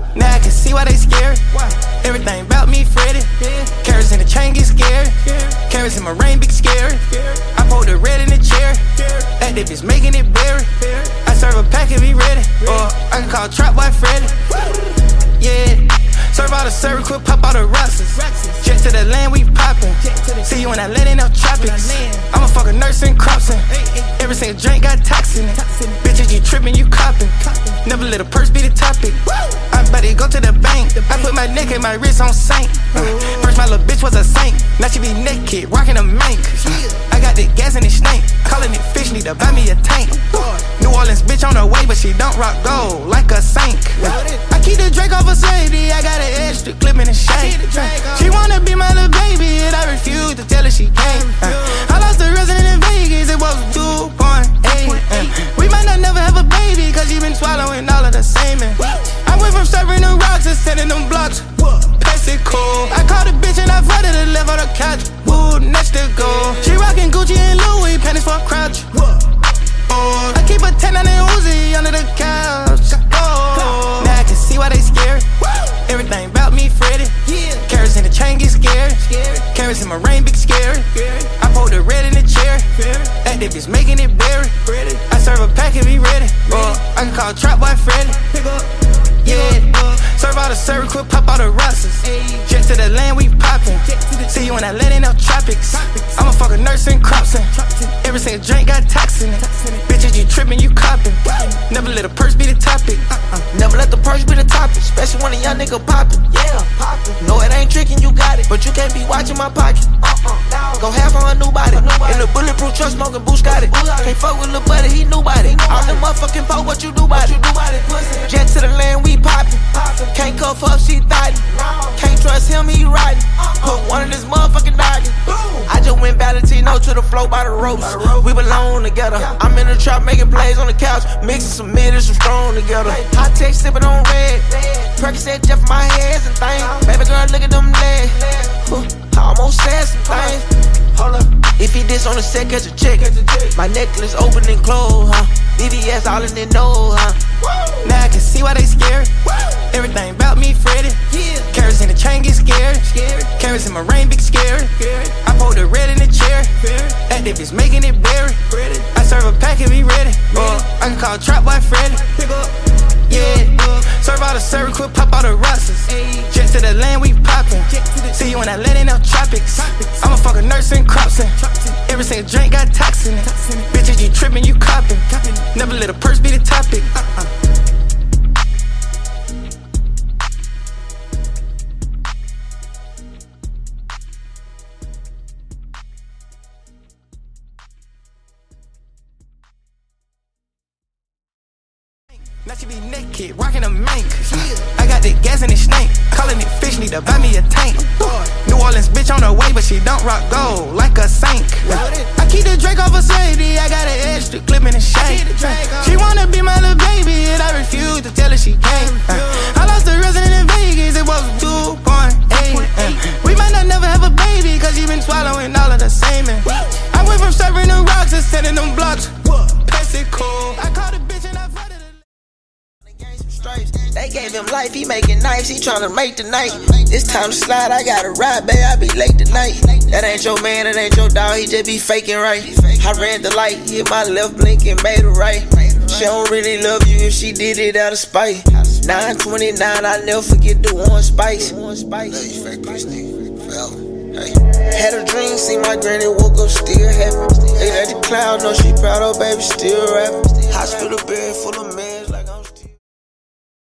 Now I can see why they scared. Everything about me, Freddy. Carrots in the chain get scared. Carrots in my rain, big scary. I pulled the red in the chair. Actavis making it berry. I serve a pack if he ready. Or I can call Trapboy Freddy. Yeah. Serve all the syrup, quick pop all the Roxies. Jet to the land, we poppin'. See you when I land in them tropics. I'm a fucking nurse in Coppin. Every single drink got tox in it. Bitches, you trippin', you Coppin. Never let a purse be the topic. I'm about to go to the bank. I put my neck and my wrist on Saint. First my little bitch was a saint. Now she be naked, rockin' a mink. I got the gas and it stink. Calling it fish, need to buy me a tank. New Orleans bitch on the way, but she don't rock gold like a saint. I keep the Drake off a safety. I got an extra clip in the shade. She wanna be my little baby, and I refuse to tell her she can't. I lost the resident in Vegas, it was 2.8. We might not never have a baby, cause she been swallowing all of the semen. I went from serving them rocks to sending them blocks. Pass it cool. I called a bitch and I flooded her left on the couch. Woo, next to go. She rockin' Gucci and Louis, panties for a crouch. I keep a 10 on the Uzi under the couch. Oh, now I can see why they scared. Everything about me, Freddy. Carrots in the chain get scared. Carrots in my rain, big scary. I pulled the red in the chair. Actavis making it berry. I serve a pack if he ready. Or I can call Trapboy Freddy. Yeah. Serve all the syrup, quick pop all the Roxies. Jet to the land, we poppin'. See you when I land in them tropics. I'm a fucking nurse in Coppin. Every single drink got tox in it. Bitches, you trippin', you Coppin. Never let a purse be the topic. Never let the purse be the topic, especially when a young nigga poppin'. Yeah, poppin'. No, it ain't trickin', you got it, but you can't be watching my pocket. Go half on a new body. In the bulletproof truck smoking Bush got it. Can't fuck with lil' buddy, he knew about it. All the motherfucking po, what you do about it? Jet to the land, we poppin'. Can't cuff up, she thottin'. Can't trust him, he riding. Put one in his motherfucking noggin. I just went Valentino to the flow by the ropes. We belong together. I'm in the trap making plays on the couch, mixing some mid and some strong together. Hot tech sipping on red. Percocet Jeff my hands and things. Baby girl, look at them legs. I almost said some things. Hold up. If he diss on the set, catch a check. My necklace open and close, huh? BBS all in their nose, huh? Now I can see why they scared. Everything about me, Freddy. Carrots in the chain get scared. Carrots in my rain, big scary. I pulled the red in the chair. Actavis making it berry. I serve a pack if he ready. Or I can call Trapboy Freddy. Yeah. Serve all the syrup, quick pop all the Roxies. Jet to the land, we poppin'. See you when I land in them tropics. I'm a fucking nurse in Coppin. Every single drink got tox in it. Bitches, you trippin', you Coppin. Never let a purse be the topic. Now she be naked, rockin' a mink. I got the gas and it stink. Calling it fish, need to buy me a tank. New Orleans bitch on the way, but she don't rock gold like a saint. I keep the Drake off a safety. I got an extra clip in the shade. She wanna be my little baby, and I refuse to tell her she can't. I lost the resident in Vegas, it was 2.8. We might not never have a baby, cause she been swallowing all of the semen. I went from serving them rocks to sending them blocks. Pass it cool. I called a bitch and I flooded her. They gave him life, he making knives, he tryna make the night. It's time to slide, I gotta ride, babe, I be late tonight. That ain't your man, that ain't your dog, he just be faking right. I ran the light, hit my left blink and made it right. She don't really love you if she did it out of spite. 929, I never forget the one spice. Had a dream, see my granny, woke up still happy. They let the cloud know she proud of baby, still rapping. Hospital bed full of men.